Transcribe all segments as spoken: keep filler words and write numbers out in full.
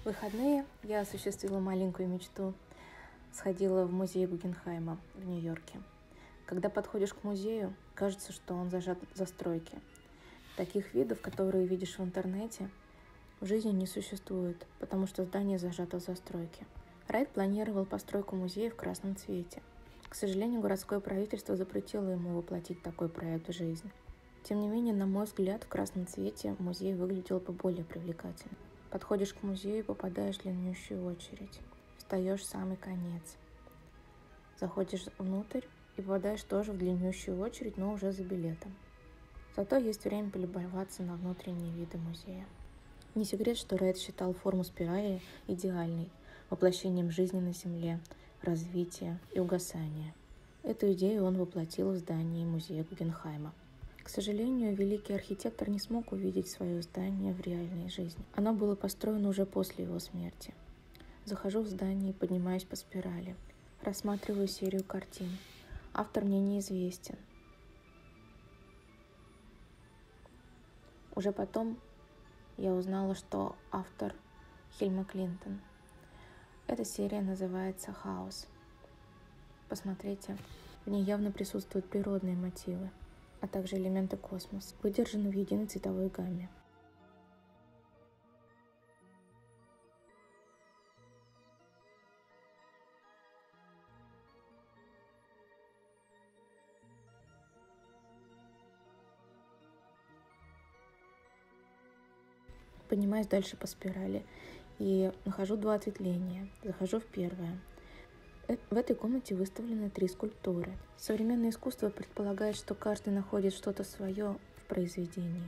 В выходные я осуществила маленькую мечту. Сходила в музей Гугенхайма в Нью-Йорке. Когда подходишь к музею, кажется, что он зажат в застройке. Таких видов, которые видишь в интернете, в жизни не существует, потому что здание зажато в застройке. Райт планировал постройку музея в красном цвете. К сожалению, городское правительство запретило ему воплотить такой проект в жизнь. Тем не менее, на мой взгляд, в красном цвете музей выглядел бы более привлекательно. Подходишь к музею и попадаешь в длиннющую очередь. Встаешь в самый конец. Заходишь внутрь и попадаешь тоже в длиннющую очередь, но уже за билетом. Зато есть время полюбоваться на внутренние виды музея. Не секрет, что Райт считал форму спирали идеальной, воплощением жизни на Земле, развития и угасания. Эту идею он воплотил в здании музея Гугенхайма. К сожалению, великий архитектор не смог увидеть свое здание в реальной жизни. Оно было построено уже после его смерти. Захожу в здание и поднимаюсь по спирали. Рассматриваю серию картин. Автор мне неизвестен. Уже потом я узнала, что автор Хильма Клинтон. Эта серия называется «Хаос». Посмотрите, в ней явно присутствуют природные мотивы, а также элементы космоса, выдержаны в единой цветовой гамме. Поднимаюсь дальше по спирали и нахожу два ответвления. Захожу в первое. В этой комнате выставлены три скульптуры. Современное искусство предполагает, что каждый находит что-то свое в произведении.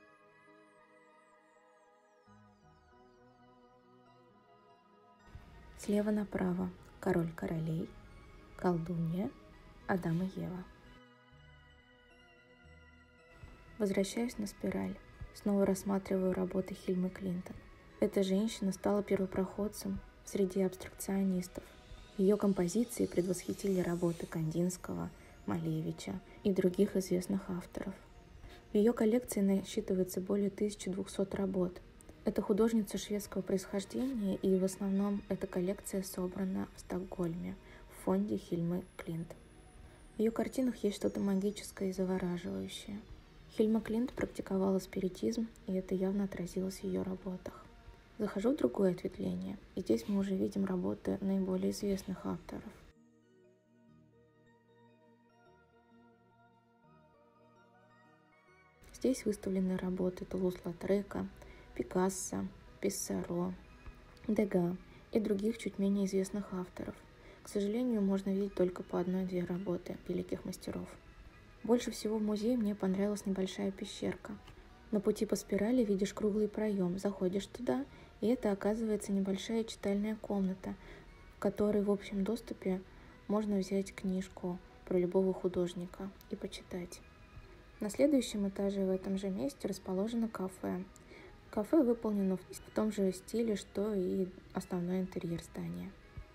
Слева направо король королей, колдунья, Адам и Ева. Возвращаюсь на спираль. Снова рассматриваю работы Хильмы Клинтон. Эта женщина стала первопроходцем среди абстракционистов. Ее композиции предвосхитили работы Кандинского, Малевича и других известных авторов. В ее коллекции насчитывается более тысячи двухсот работ. Это художница шведского происхождения, и в основном эта коллекция собрана в Стокгольме, в фонде Хильмы Клинт. В ее картинах есть что-то магическое и завораживающее. Хильма Клинт практиковала спиритизм, и это явно отразилось в ее работах. Захожу в другое ответвление, и здесь мы уже видим работы наиболее известных авторов. Здесь выставлены работы Тулус-Латрека, Пикассо, Писсаро, Дега и других чуть менее известных авторов. К сожалению, можно видеть только по одной-две работы великих мастеров. Больше всего в музее мне понравилась небольшая пещерка. На пути по спирали видишь круглый проем, заходишь туда, и это оказывается небольшая читальная комната, в которой в общем доступе можно взять книжку про любого художника и почитать. На следующем этаже в этом же месте расположено кафе. Кафе выполнено в том же стиле, что и основной интерьер здания.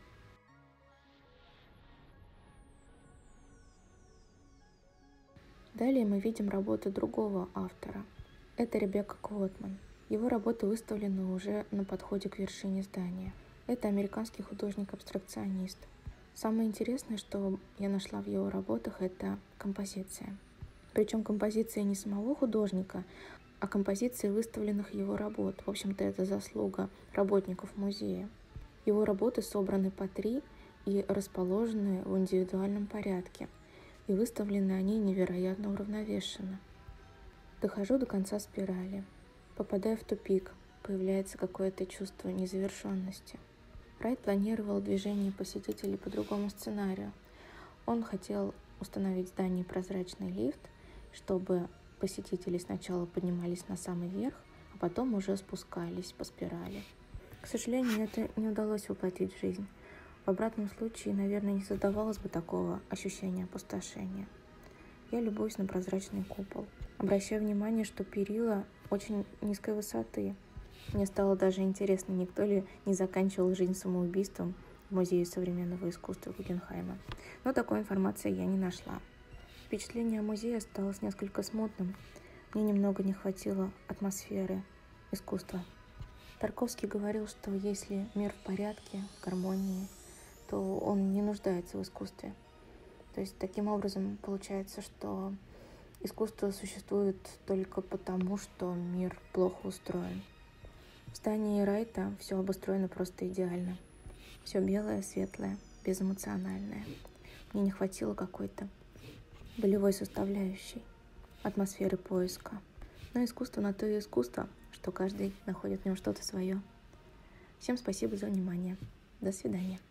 Далее мы видим работы другого автора. Это Ребекка Квотман. Его работы выставлены уже на подходе к вершине здания. Это американский художник-абстракционист. Самое интересное, что я нашла в его работах, это композиция. Причем композиция не самого художника, а композиции выставленных его работ. В общем-то, это заслуга работников музея. Его работы собраны по три и расположены в индивидуальном порядке. И выставлены они невероятно уравновешенно. Дохожу до конца спирали. Попадая в тупик, появляется какое-то чувство незавершенности. Райт планировал движение посетителей по другому сценарию. Он хотел установить в здании прозрачный лифт, чтобы посетители сначала поднимались на самый верх, а потом уже спускались по спирали. К сожалению, это не удалось воплотить в жизнь. В обратном случае, наверное, не создавалось бы такого ощущения опустошения. Я любуюсь на прозрачный купол. Обращаю внимание, что перила очень низкой высоты. Мне стало даже интересно, никто ли не заканчивал жизнь самоубийством в Музее современного искусства Гугенхайма. Но такой информации я не нашла. Впечатление о музее осталось несколько смутным. Мне немного не хватило атмосферы искусства. Тарковский говорил, что если мир в порядке, в гармонии, то он не нуждается в искусстве. То есть таким образом получается, что искусство существует только потому, что мир плохо устроен. В здании Райта все обустроено просто идеально. Все белое, светлое, безэмоциональное. Мне не хватило какой-то болевой составляющей, атмосферы поиска. Но искусство на то и искусство, что каждый находит в нем что-то свое. Всем спасибо за внимание. До свидания.